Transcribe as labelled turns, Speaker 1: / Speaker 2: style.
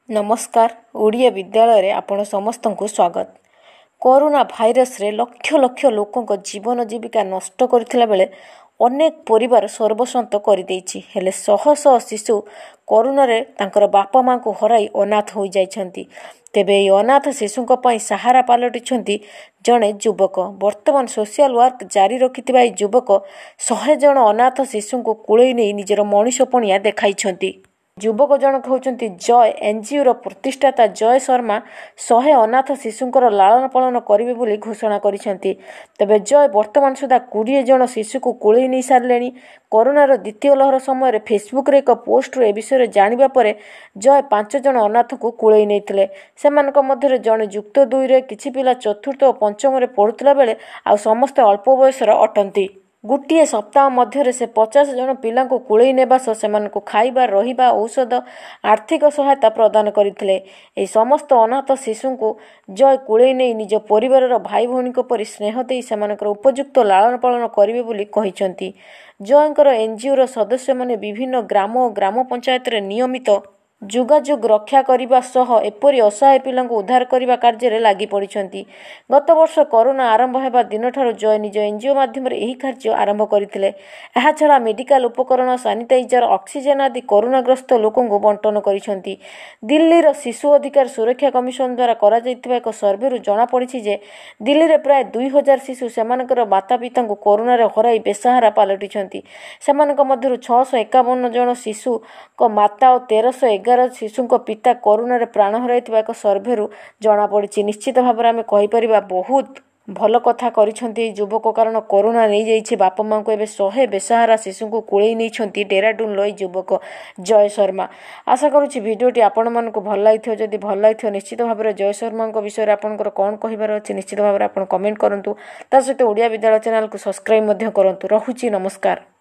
Speaker 1: नमस्कार। ओडिया विद्यालय रे आपण समस्त को स्वागत। कोरोना भाइरस रे लक्ष लक्ष लोकों जीवन जीविका नष्ट करथिला बेले अनेक परिवार सर्वस्वांत कर देछि। हेले शह शह शिशु कोरोना रे तांकर बापा मां को हराई अनाथ हो जाइछंती। तेबे ए अनाथ शिशुंक पई सहारा पालटिछंती जणे युवक। वर्तमान सोशल वर्क जारी रखिथिबा ए युवक 100 जण अनाथ शिशुंक कुळई नै निजर मनुष्यपणिया देखाइछंती। युवक जनक होउछंती जय एनजीओ प्रतिष्ठाता जय शर्मा 100 अनाथ शिशुंकर लालन पालन करिवे बोली घोषणा करिसेंती। तबे जय वर्तमान सुधा 20 जण शिशु को कुळई नै सारलेनी। कोरोनार द्वितीय लहर समय फेसबुक रे एक पोस्ट ए विषय जानिबा परे जय 5 जण अनाथ को कुळई नैथिले। सेमानक मध्यरे जण युक्त 2 रे किछि पिला चतुर्थ और पंचम रे पढुतला बेले आ समस्त अल्प बयसर अटंती। गोटे सप्ताह मध्य से 50 जन पिला को कुळई नेबा सह सेमानकु खाइबा रहिबा औषध आर्थिक सहायता प्रदान करथिले। ए समस्त अनाथ शिशु को जय कुळई नै निज परिवार भाई भौणी परि स्नेह देई सेमानकर उपयुक्त लालन पालन करिवे बोली कहिसंती। जयंकर एनजीओ सदस्य माने विभिन्न ग्राम और ग्राम पंचायत रे नियमित जुगाजुग रक्षा करने सह एपरी असहाय पिला उद्धार करने कार्य लगी पड़ती। गत वर्ष कोरोना आरंभ होगा दिन ठार जय निज एनजीओ माध्यम कार्य आरंभ करते। छड़ा मेडिकल उपकरण सानिटाइजर ऑक्सीजन आदि कोरोनाग्रस्त लोकों बंटन करिसेंती। दिल्लीर शिशु अधिकार सुरक्षा कमिशन द्वारा करा जायतिबा एक सर्वेरु जना पड़िछि जे दिल्ली रे प्राय 2000 शिशु सेमानकर माता पिता को कोरोना रे हराई बेसहारा पालटिछंती। सेमानक मध्यरु 651 जन शिशु को माता और 1311 शिशु पिता कोरोना रे प्राण हराइथिबा एक सर्वेरु जना पड़िछि। निश्चित भाव में आमे कहि परिबा बहुत भल कथा करिसेंती युवक, कारण कोरोना नहीं जाइछि बापा मां को एबे 100 बेसहारा शिशु को कुळई नैछंती डेराडून लई युवक जय शर्मा। आशा करूछि भिडियोटी आपण मन को भल लागिथियो। जदि भल लागिथियो निश्चित भाव में जय शर्मा को विषय आपनकर कोन कहिबार अछि निश्चित भाव में आपण कमेंट करंतु। ता सहित ओडिया विद्यालय चैनल को सब्सक्राइब मध्य करंतु। रहुछि नमस्कार।